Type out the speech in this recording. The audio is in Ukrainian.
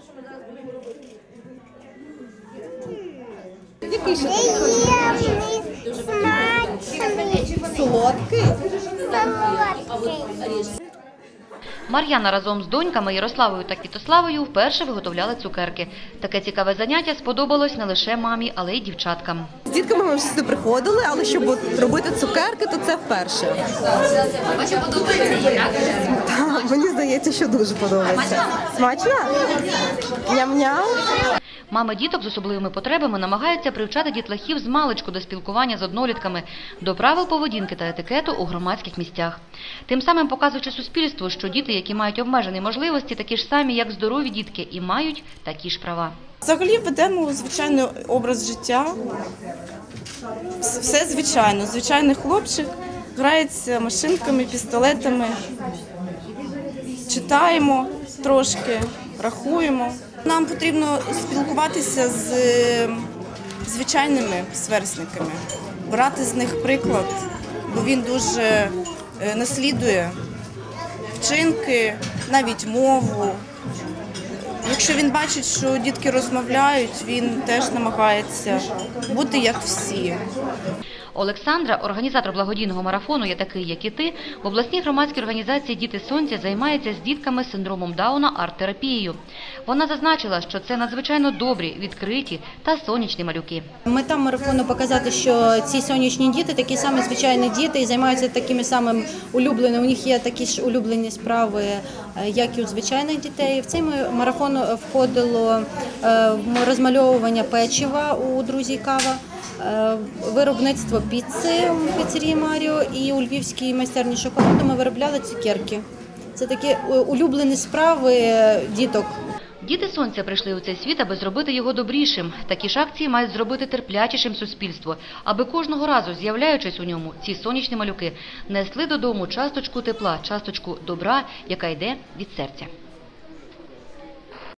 Який ще смачний. Солодкий? Мар'яна разом з доньками Ярославою та Квітославою вперше виготовляли цукерки. Таке цікаве заняття сподобалось не лише мамі, але й дівчаткам. З дітками ми вже сюди приходили, але щоб робити цукерки, то це вперше. Чи подобається їй, Так, мені здається, що дуже подобається. Смачно? Ням-ням. Мами діток з особливими потребами намагаються привчати дітлахів з маличку до спілкування з однолітками, до правил поведінки та етикету у громадських місцях. Тим самим показуючи суспільству, що діти, які мають обмежені можливості, такі ж самі, як здорові дітки, і мають такі ж права. Взагалі ведемо звичайний образ життя. Все звичайно. Звичайний хлопчик грається машинками, пістолетами. Читаємо трошки, рахуємо. Нам потрібно спілкуватися з звичайними сверстниками, брати з них приклад, бо він дуже наслідує вчинки, навіть мову. Якщо він бачить, що дітки розмовляють, він теж намагається бути як всі. Олександра, організатор благодійного марафону «Я такий, як і ти», в обласній громадській організації «Діти Сонця» займається з дітками з синдромом Дауна арт-терапією. Вона зазначила, що це надзвичайно добрі, відкриті та сонячні малюки. Мета марафону – показати, що ці сонячні діти такі самі звичайні діти і займаються такими самими улюбленими. У них є такі ж улюблені справи, як і у звичайних дітей. В цей марафон входило розмальовування печива у «Друзі кава», виробництво піци у піцерії Маріо і у львівській майстерні шоколаду ми виробляли цукерки. Це такі улюблені справи діток. Діти Сонця прийшли у цей світ, аби зробити його добрішим. Такі ж акції мають зробити терплячішим суспільство, аби кожного разу, з'являючись у ньому, ці сонячні малюки несли додому часточку тепла, часточку добра, яка йде від серця.